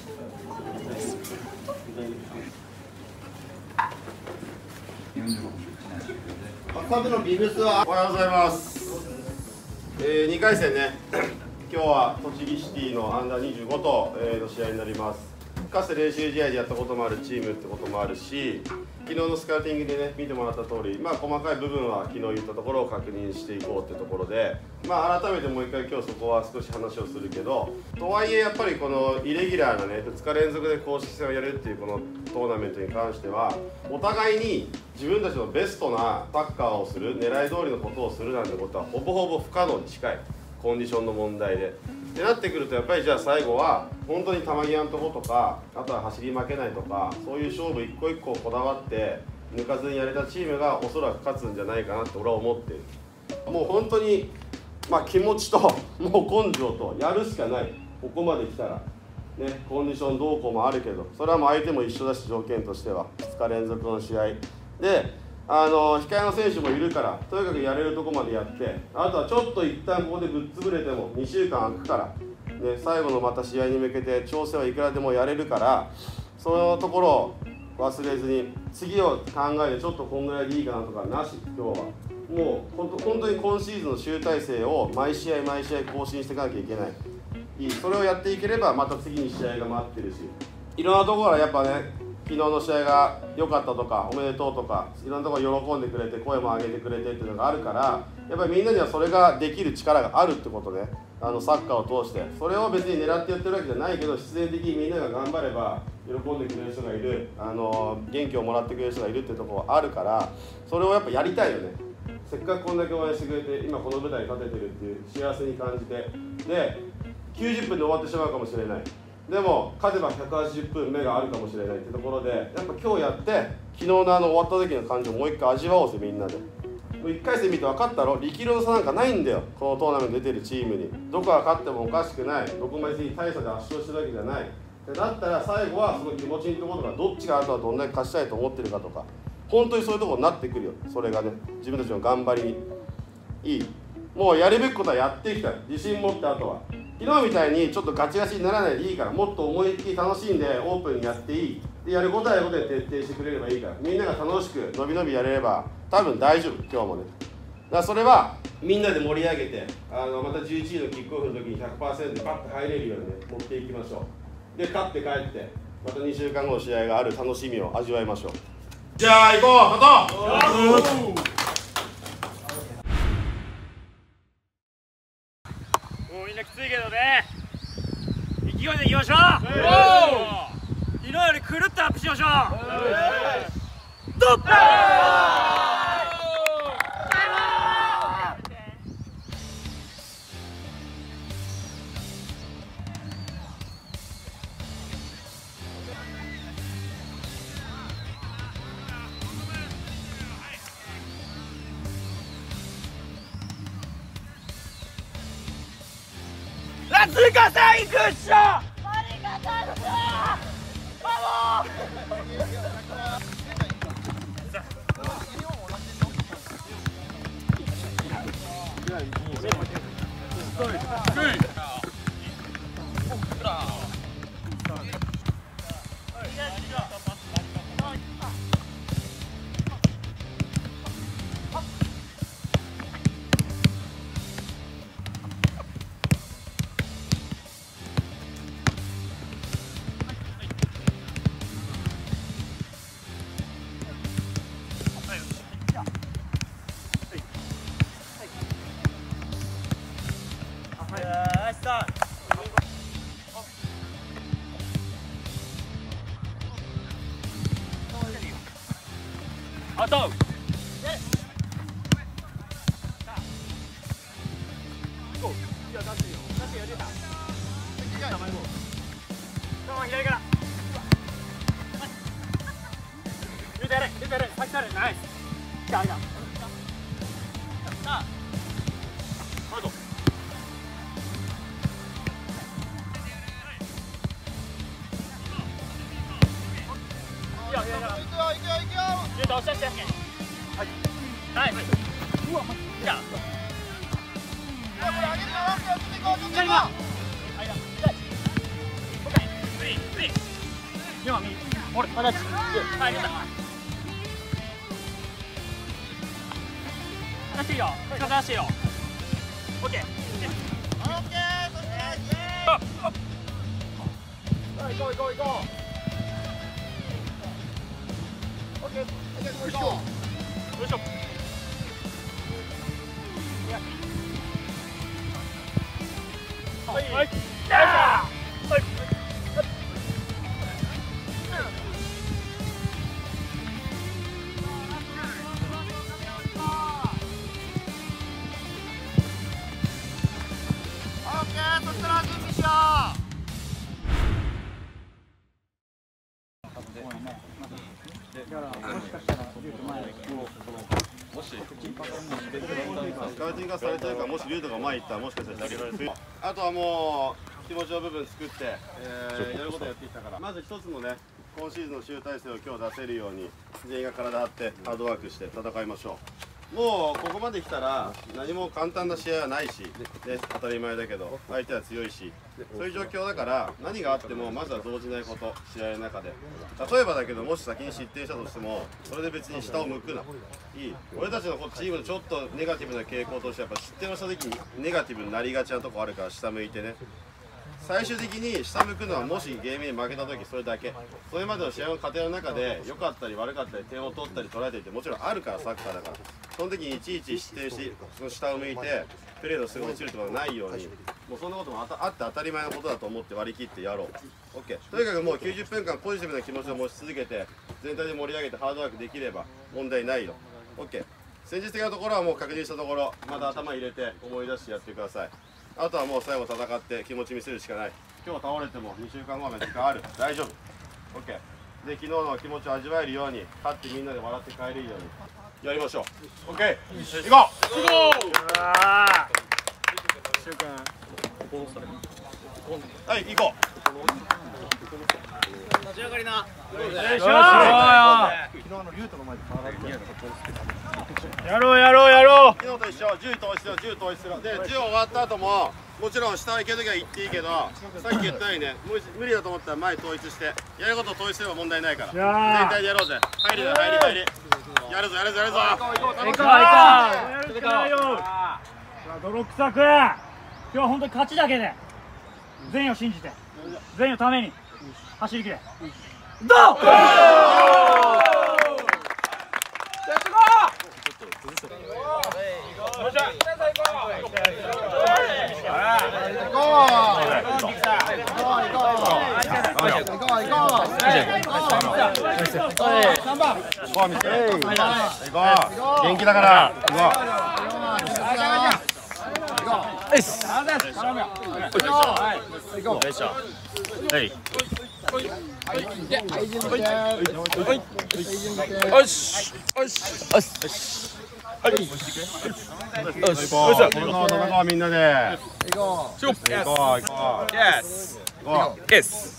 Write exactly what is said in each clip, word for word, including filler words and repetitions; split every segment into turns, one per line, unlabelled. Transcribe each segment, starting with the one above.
サブのビブスはおはようございます。えー、にかい戦ね、今日は栃木シティのアンダーにじゅうごと、えー、の試合になります。かつて練習試合でやったこともあるチームってこともあるし、昨日のスカウティングでね見てもらった通り、まあ細かい部分は昨日言ったところを確認していこうってところで、まあ改めてもう一回今日そこは少し話をするけど、とはいえやっぱりこのイレギュラーなねふつか連続で公式戦をやるっていうこのトーナメントに関しては、お互いに自分たちのベストなサッカーをする、狙い通りのことをするなんてことはほぼほぼ不可能に近い、コンディションの問題で。ってなってくるとやっぱりじゃあ最後は本当に球際のとことか、あとは走り負けないとか、そういう勝負一個一個こだわって抜かずにやれたチームがおそらく勝つんじゃないかなって俺は思っている。もう本当に、まあ、気持ちともう根性とやるしかない。ここまで来たらね、コンディションどうこうもあるけど、それはもう相手も一緒だし、条件としてはふつか連続の試合で、あの控えの選手もいるから、とにかくやれるとこまでやって、あとはちょっと一旦ここでぶっ潰れてもにしゅうかん空くから、ね、最後のまた試合に向けて調整はいくらでもやれるから、そのところを忘れずに次を考えてちょっとこんぐらいでいいかなとかなし、今日はもう本当、本当に今シーズンの集大成を毎試合毎試合更新していかなきゃいけない。いい、それをやっていければまた次に試合が待ってるし、いろんなところはやっぱね、昨日の試合が良かったとかおめでとうとか、いろんなところ喜んでくれて声も上げてくれてっていうのがあるから、やっぱりみんなにはそれができる力があるってことね。あのサッカーを通してそれを別に狙ってやってるわけじゃないけど、必然的にみんなが頑張れば喜んでくれる人がいる、あの元気をもらってくれる人がいるっていうところはあるから、それをやっぱやりたいよね。せっかくこんだけ応援してくれて今この舞台に立ててるっていう幸せに感じて、できゅうじゅっぷんで終わってしまうかもしれない。でも勝てばひゃくはちじゅっぷん目があるかもしれないってところで、やっぱ今日やって昨日のあの終わった時の感じをもう一回味わおうぜみんなで。もういっかい戦見て分かったろ、力量の差なんかないんだよ、このトーナメント出てるチームに。どこが勝ってもおかしくない、どこまで大差で圧勝してるわけじゃない。だったら最後はその気持ちのところがどっちがあとはどんだけ勝ちたいと思ってるかとか、本当にそういうところになってくるよ。それがね、自分たちの頑張りにいい、もうやるべきことはやっていきたい、自信持って。あとは昨日みたいにちょっとガチガチにならないでいいから、もっと思いっきり楽しんでオープンにやっていい。でやることはやることで徹底してくれればいいから、みんなが楽しくのびのびやれれば多分大丈夫、今日もね。だからそれはみんなで盛り上げて、あのまたじゅういちじのキックオフの時に ひゃくパーセント でパッと入れるようにね持っていきましょう。で勝って帰ってまたにしゅうかんごの試合がある楽しみを味わいましょう。じゃあ行こう、また
もうみんなきついけどね、勢いでいきましょう。昨日より狂ってアップしましょう。ドッ追加戦いくっしょ。ありがとうっしょ。バモあと左から出てやれ出てやれ、先たれ、ナイス。じゃあ間さあアウト。いやいやいや、行くよ行くよ行くよ。入れて押し出してやっけ。はいナイス。うわじゃあこれ上げるよ、上げていこう、ちょっといこう。はいだ、痛い。オッケー。スリースリー今右俺まだちはい出た出していいよ出していいよオッケーオッケー行こう行こう行こうオッケー行こう行こうよいしょはいはいはい
スカウティングがされてるから、もしリュウトが前行ったらもしかしたら投げられる。あとはもう気持ちの部分作って、えー、やることやってきたから、まず一つのね、今シーズンの集大成を今日出せるように全員が体張ってハードワークして戦いましょう。もうここまで来たら何も簡単な試合はないし、ね、当たり前だけど相手は強いし、そういう状況だから何があってもまずは動じないこと、試合の中で。例えばだけど、もし先に失点したとしてもそれで別に下を向くな。いい、俺たちのチームのちょっとネガティブな傾向としてやっぱ失点をした時にネガティブになりがちなとこあるから、下向いてね。最終的に下向くのはもしゲームに負けた時それだけ。それまでの試合の過程の中で良かったり悪かったり点を取ったり取られていてもちろんあるから、サッカーだから。その時にいちいち失点してその下を向いてプレーのすぐ落ちるとかないように、もうそんなこともあって当たり前のことだと思って割り切ってやろう。 OK。 とにかくもうきゅうじゅっぷんかんポジティブな気持ちを持ち続けて全体で盛り上げてハードワークできれば問題ないよ。 OK。 戦術的なところはもう確認したところまた頭入れて思い出してやってください。あとはもう最後戦って気持ち見せるしかない。今日倒れてもにしゅうかんごまで時間ある。大丈夫。 OK。 で昨日の気持ちを味わえるように、勝ってみんなで笑って帰れるようにやりましょう。 OK。 行こう。はい、行こう。
立ち上がりな。やろうやろうやろう。
昨日と一緒、じゅう統一しろ、じゅう統一しろ。で、じゅう終わった後ももちろん下行けるときは行っていいけど、さっき言ったようにね、無理だと思ったら前統一してやることを統一すれば問題ないから全体でやろうぜ。入りだ、入り入りやるぞやるぞやるぞ。
行こう行こう行こう。やるしかないよ。泥臭く今日は本当に勝ちだけで全員を信じて全員のために走り切れ。どう
元気だから行こう。みんなで行こう行こう行こう行こう。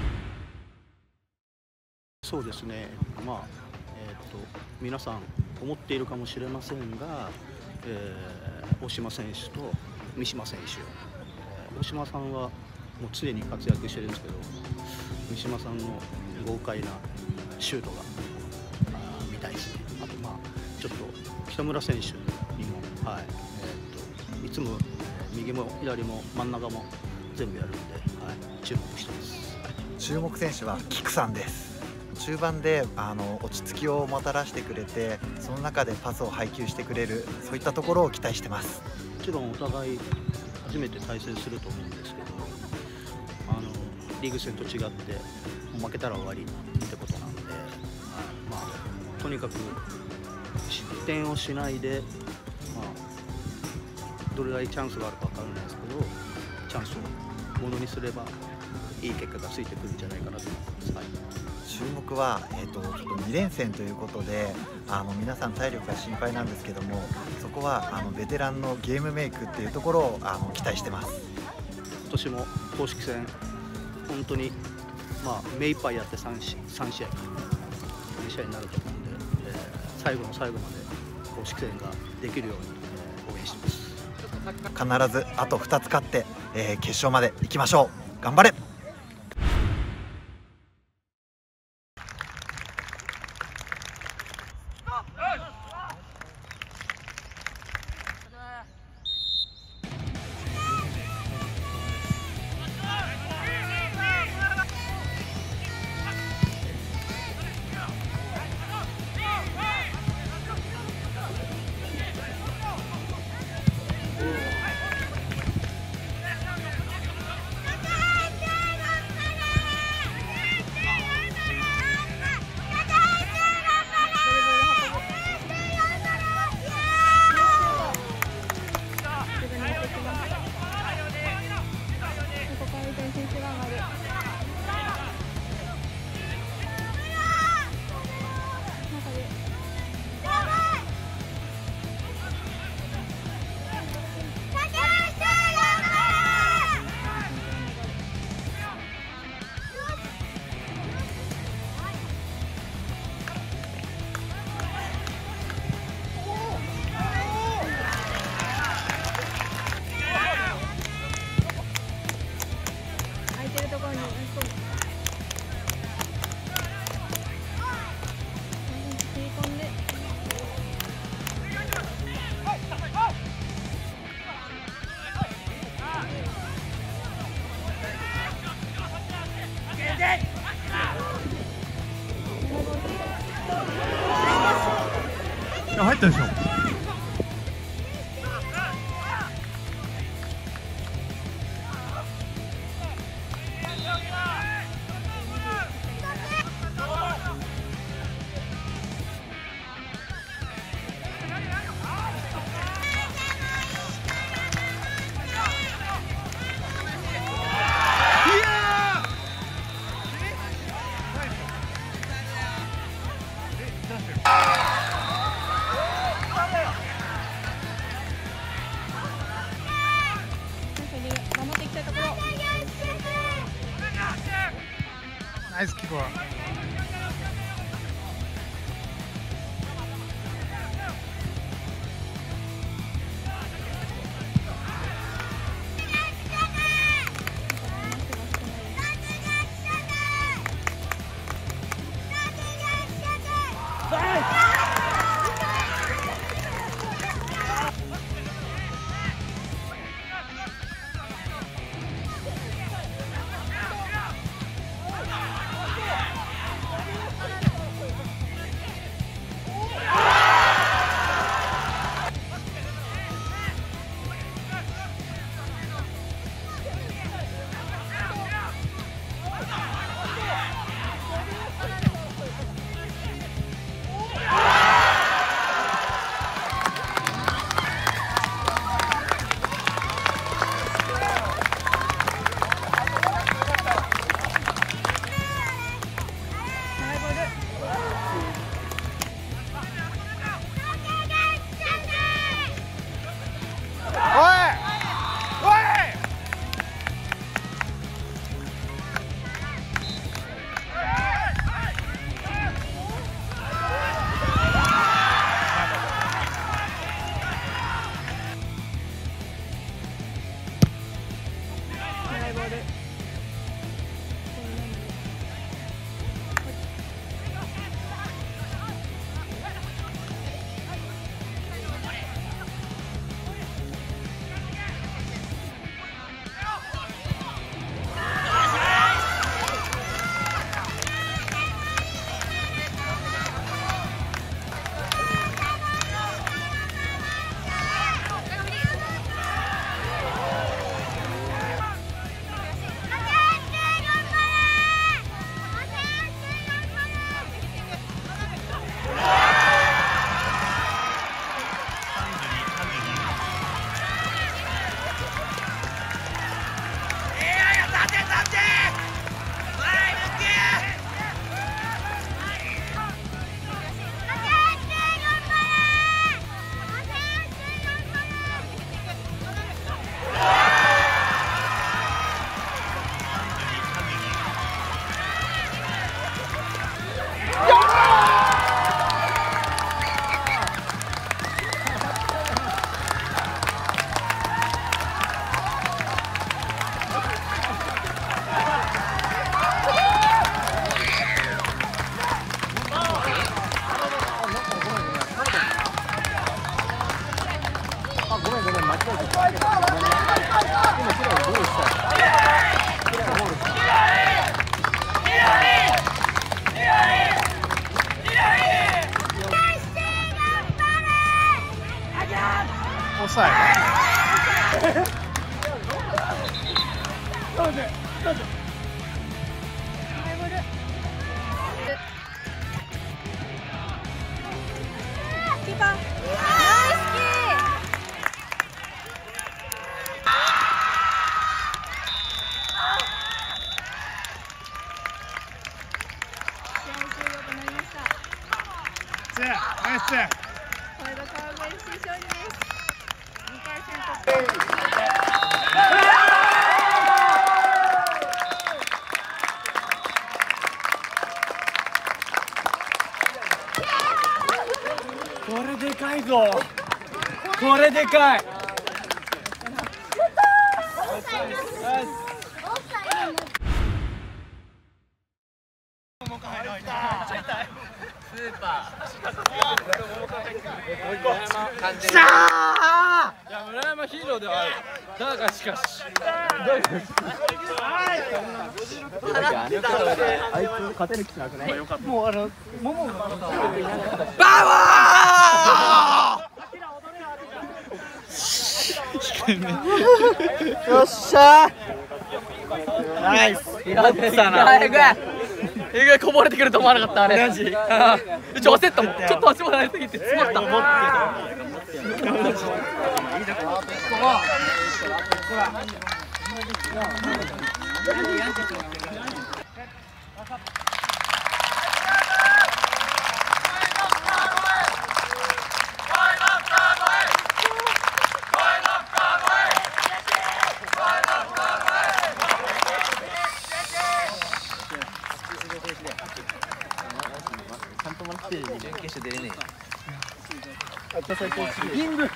そうですね、まあ、えー、と皆さん思っているかもしれませんが、えー、大島選手と三島選手、えー、大島さんはもう常に活躍してるんですけど、三島さんの豪快なシュートが見たいですね。あと、まあ、ちょっと北村選手にも、はいえー、といつも右も左も真ん中も全部やるんで、はい、注目してます。
注目選手はキクさんです。中盤であの落ち着きをもたらしてくれて、その中でパスを配球してくれる、そういったところを期待してます。
もちろんお互い初めて対戦すると思うんですけど、あのリーグ戦と違って負けたら終わりってことなんで、まあ、とにかく失点をしないで、まあ、どれぐらいチャンスがあるか分からないですけど、チャンスをものにすればいい結果がついてくるんじゃないかなと思います。はい、
注目は、えー、とちょっとに連戦ということで、あの皆さん体力が心配なんですけども、そこはあのベテランのゲームメイクっていうところをあの期待してます。
今年も公式戦本当に、まあ、目いっぱいやってさん試合、さん試合になると思うんで、えー、最後の最後まで公式戦ができるように、えー、応援してます。
必ずあとふたつ勝って、えー、決勝まで行きましょう。頑張れ。
入ったでしょ。ナイスキックは。抑え。
キーパーナイスキ試合終了となりました。
ナイス。
これが川越 エフシー 勝利です。にかい戦突破。
これでかいぞ。これでかい。スーパー。しゃー。いや村山ヒーローではある。だがしかし。あいつ勝てる気しなくない？もうあのももがバワー。
よっしゃー。ナイス。やったな。えぐい。えぐい、こぼれてくると思わなかったあれ。マジ。うち焦ったもん。ちょっと足も慣れすぎて詰まった。ちゃんともらって準決勝出れねえ。リング。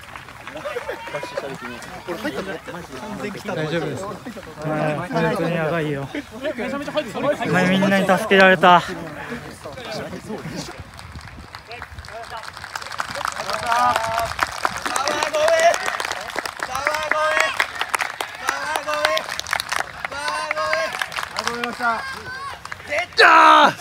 大丈夫です。本当にやばいよ。みんなに助けられた。
出たー。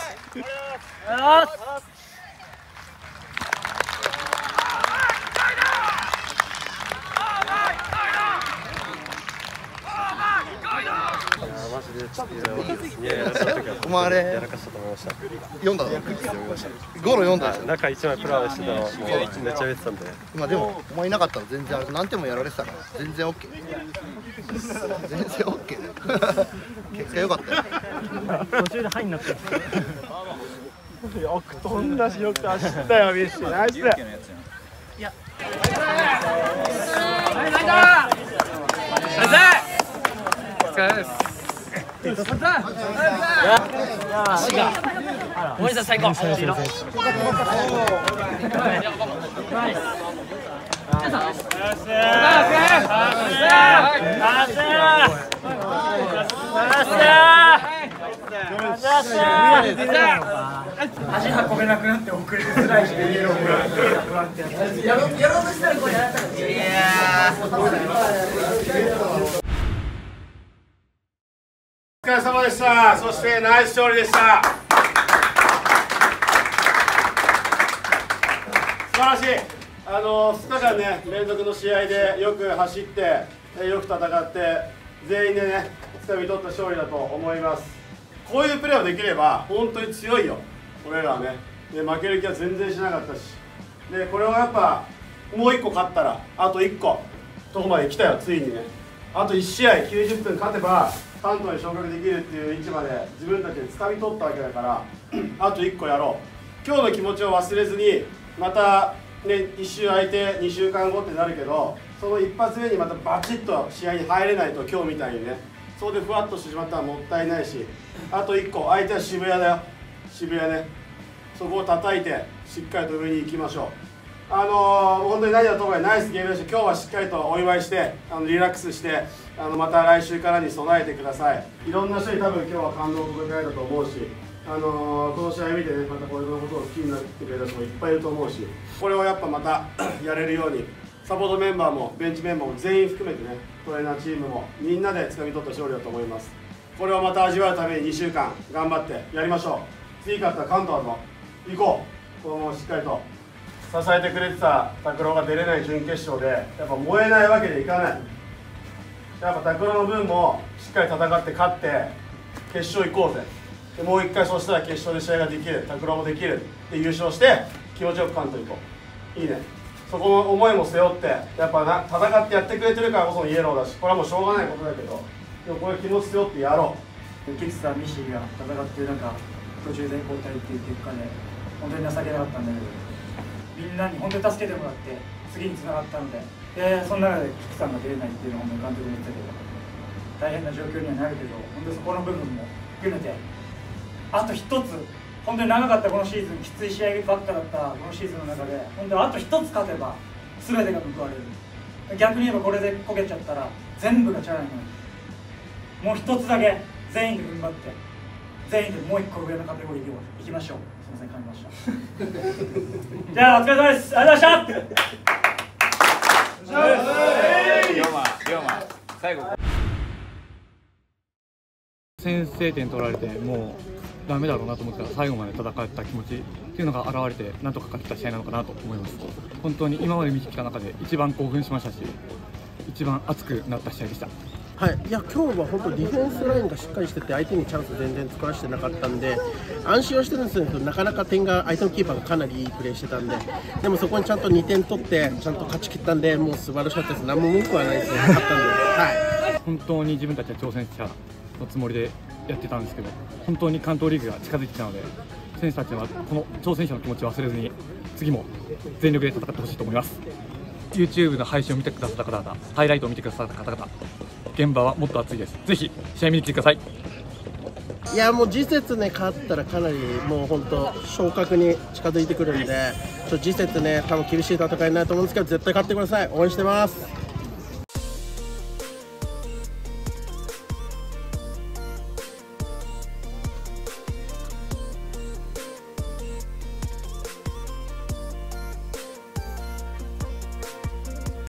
お前あれやらかしたと思いました。読んだの？読みました。ゴロ読んだでしょ。中一枚プランしてたのもうめっちゃ見てたんで。まあでもお前いなかったら全然あれ何点もやられてたから全然オッケー。全然オッケー。結果良かったよ。
途中でハイになって。
よく飛んだしよく走ったよビッシー。ナイス。いや。
お疲れです。森さん最高。
足運べなくなって遅れてスライスでイエローもらってやろうとしたらこれやらなかった。いや
お疲れ様でした。そしてナイス勝利でした。素晴らしい。あのふつかかんね連続の試合でよく走ってよく戦って全員でね掴み取った勝利だと思います。こういうプレーをできれば本当に強いよ俺らはね。で負ける気は全然しなかったし、でこれはやっぱもういっこ勝ったらあといっことこまで来たよ。ついにねあといち試合きゅうじゅっぷん勝てば関東に昇格できるっていう位置まで自分たちで掴み取ったわけだからあといっこやろう。今日の気持ちを忘れずにまたねいっ週空いてにしゅうかんごってなるけど、その一発目にまたバチッと試合に入れないと今日みたいにねそうでふわっとしてしまったらもったいないし、あといっこ相手は渋谷だよ。渋谷ねそこを叩いてしっかりと上に行きましょう。あのー、本当に何だともナイスゲームでした。今日はしっかりとお祝いしてあのリラックスしてあのまた来週からに備えてください。いろんな人に多分今日は感動を届けられたと思うし、あのー、この試合見てねまたこれのことを好きになってくれた人もいっぱいいると思うし、これをやっぱまたやれるようにサポートメンバーもベンチメンバーも全員含めてねトレーナーチームもみんなで掴み取った勝利だと思います。これをまた味わうためににしゅうかん頑張ってやりましょう。次勝ったら関東だぞ行こう。このまましっかりと支えてくれてた拓郎が出れない準決勝でやっぱ燃えないわけにはいかない。やっぱ拓郎の分もしっかり戦って勝って決勝行こうぜ。でもう一回そうしたら決勝で試合ができる、拓郎もできるで優勝して気持ちよく関東行こう。いいね。そこの思いも背負ってやっぱな戦ってやってくれてるからこそのイエローだし、これはもうしょうがないことだけどでもこれ気持ち背負ってやろう。
キクさん、ミシーが戦ってなんか途中で交代っていう結果で本当に情けなかったんだけど、みんなに本当に助けてもらって次につながったので、でその中でキクさんが出れないっていうのを本当に監督も言ってたけど大変な状況にはなるけど、本当にそこの部分も含めてあと一つ本当に長かったこのシーズン、きつい試合ばっかだったこのシーズンの中で本当にあと一つ勝てば全てが報われる。逆に言えばこれでこけちゃったら全部がチャラになる。もう一つだけ全員で踏ん張って全員でもう一個上のカテゴリーに行きましょう。すみません、噛みましたじゃあお疲れ様です。ありがとうございました。
龍馬龍馬最後
先制点取られてもう
ダメだろうなと思ってたら最後まで戦った気持ちっていうのが現れて、なんとか勝てた試合なのかなと思います。本当に今まで見てきた中で一番興奮しましたし、一番熱くなった試合でした。
はい、いや今日は本当ディフェンスラインがしっかりしてて相手にチャンス全然作らせてなかったんで安心はしてるんですけど、なかなか点が相手のキーパーがかなりいいプレーしてたんで、でもそこにちゃんとにてん取ってちゃんと勝ち切ったんで、もう素晴らしかったです。何も文句はないですよ、勝ったんで、はい、
本当に自分たちは挑戦者のつもりでやってたんですけど、本当に関東リーグが近づいてきたので、選手たちはこの挑戦者の気持ちを忘れずに次も全力で戦ってほしいと思います。 YouTube の配信を見てくださった方々、ハイライトを見てくださった方々、現場はもっと熱いです。ぜひ試合見に来てください。
いやもう次節ね勝ったらかなりもう本当昇格に近づいてくるんで、ちょ次節ね多分厳しい戦いになると思うんですけど、絶対勝ってください。応援してます。